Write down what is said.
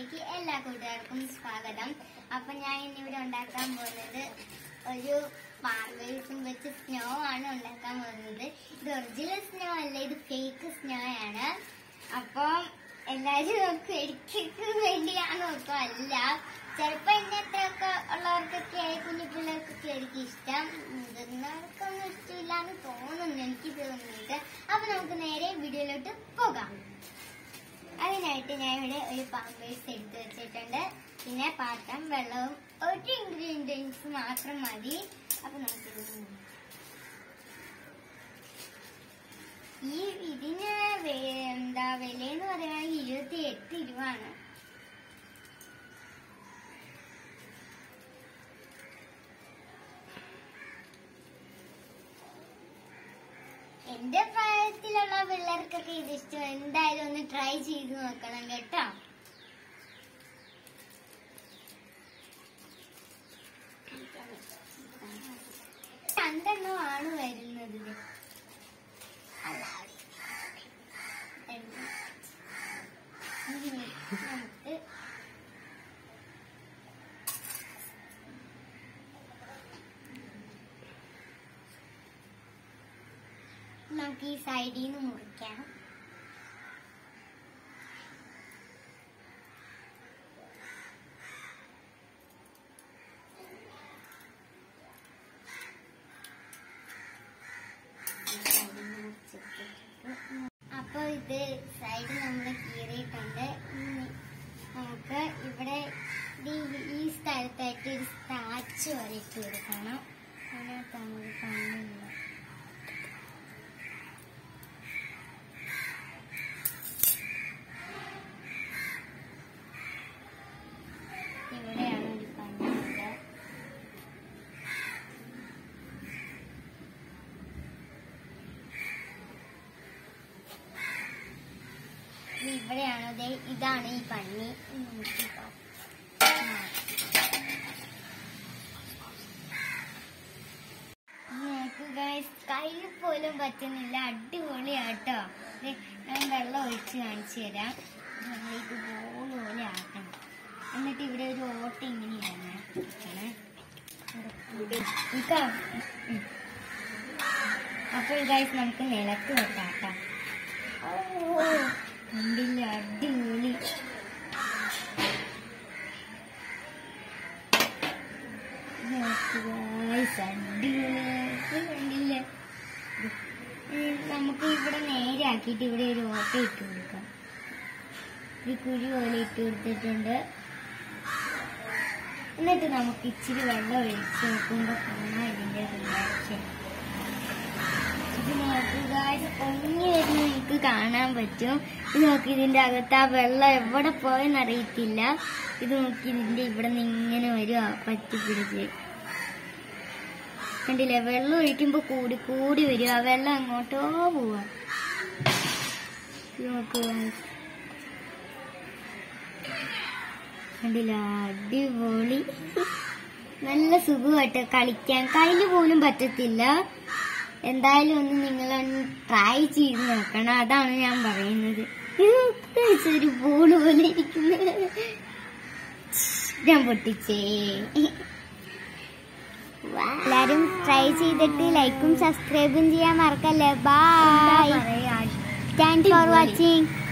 ചാനലിലേക്ക് എല്ലാ കൂട്ടുകാർക്കും സ്വാഗതം. അപ്പൊ ഞാൻ ഇന്നിവിടെ ഉണ്ടാക്കാൻ പോകുന്നത് ഒരു പാർവേസും വെച്ച് സ്നോ ആണ് ഉണ്ടാക്കാൻ പോകുന്നത്. ഇത് ഒറിജിനൽ സ്നോ അല്ല, ഇത് ഫേക്ക് സ്നോ ആണ്. അപ്പം എല്ലാരും നോക്കും എനിക്ക് വേണ്ടിയാണ് നോക്കും, അല്ല ചിലപ്പോ ഇങ്ങനത്തെയൊക്കെ ഉള്ളവർക്കൊക്കെ കുഞ്ഞു പിള്ളേർക്കൊക്കെ ആയിരിക്കും ഇഷ്ടം, മുതിർന്നവർക്കൊന്നും ഇഷ്ടമില്ലാന്ന് തോന്നുന്നു, എനിക്ക് തോന്നുന്നുണ്ട്. അപ്പൊ നമുക്ക് നേരെ വീഡിയോയിലോട്ട് പോകാം. അതിനായിട്ട് ഞാൻ ഇവിടെ ഒരു പാമ്പേഴ്സ് എടുത്ത് വെച്ചിട്ടുണ്ട്, പിന്നെ പാത്രം, വെള്ളവും ഒരു ഇൻഗ്രീഡിയൻസ് മാത്രം മതി. അപ്പൊ നമുക്ക് ഇതിന് എന്താ വിലയെന്ന് പറയുകയാണെങ്കിൽ 28 രൂപയാണ്. എന്റെ പ്രായത്തിലുള്ള പിള്ളേർക്കൊക്കെ ഇത് ഇഷ്ടം, എന്തായാലും ഒന്ന് ട്രൈ ചെയ്ത് നോക്കണം കേട്ടോ. രണ്ടെണ്ണമാണ് വരുന്നത്. നമുക്ക് ഈ സൈഡിൽ നിന്ന് മുറിക്കാം. അപ്പൊ ഇത് സൈഡ് നമ്മൾ കീറിയിട്ടുണ്ട്. നമുക്ക് ഇവിടെ ഈ സ്ഥലത്തായിട്ട് ഒരു സ്റ്റാച്ച് വരയിട്ട് കൊടുക്കണം. അതിനകത്ത് നമുക്ക് കണ്ണില്ല. ഇവിടെയാണ് ഒരു കണ്ണുണ്ട്. ഇവിടെയാണ്, ഇതാണ് ഈ കണ്ണി. കയ്യിൽ പോലും പറ്റുന്നില്ല, അടിപൊളിയാട്ടോ. ഞാൻ വെള്ളം ഒഴിച്ച് കാണിച്ചു തരാം. ഇത് ബോൾ പോലെ ആക്കണം. എന്നിട്ട് ഇവിടെ ഒരു ഓട്ട ഇങ്ങനെയാണ്. അപ്പോൾ ഗൈസ് നമുക്ക് നിലത്ത് വെക്കാം. കണ്ടില്ല, അടിപൊളി. കണ്ടില്ലേ, നമുക്ക് ഇവിടെ നേരെ ആക്കിയിട്ട് ഇവിടെ ഒരു ഓട്ട ഇട്ട് കൊടുക്കാം. ഒരു കുഴി പോലെ ഇട്ട് കൊടുത്തിട്ടുണ്ട്. എന്നിട്ട് നമുക്ക് ഇച്ചിരി വെള്ളം ഒഴിച്ച് നോക്കുമ്പോൾ കാണാം ഇതിന്റെ റിയാക്ഷൻ. ഇത് നോക്കുക, പൊങ്ങി വരുന്ന നിങ്ങൾക്ക് കാണാൻ പറ്റും. ഇത് നോക്കി, ഇതിന്റെ അകത്ത് ആ വെള്ളം എവിടെ പോയെന്ന് അറിയത്തില്ല. ഇത് നോക്കി, ഇതിന്റെ ഇവിടെ നിന്ന് ഇങ്ങനെ വരും, പറ്റിപ്പിടിച്ച്. കണ്ടില്ലേ, വെള്ളം ഒഴിക്കുമ്പോ കൂടി കൂടി വരും, ആ വെള്ളം എങ്ങോട്ടോ പോവാ. നോക്കുക, കണ്ടില്ല, അടിപൊളി. നല്ല സുഖമായിട്ട് കളിക്കാൻ, കയ്യില് പോലും പറ്റത്തില്ല. എന്തായാലും ഒന്ന് നിങ്ങളൊന്ന് ട്രൈ ചെയ്ത് നോക്കണം, അതാണ് ഞാൻ പറയുന്നത്. ഒരു ബോൾ പോലെ ഇരിക്കുന്നത് ഞാൻ പൊട്ടിച്ചേ. എല്ലാരും ട്രൈ ചെയ്തിട്ട് ലൈക്കും സബ്സ്ക്രൈബും ചെയ്യാൻ മറക്കല്ലേ. Bye, thanks for watching.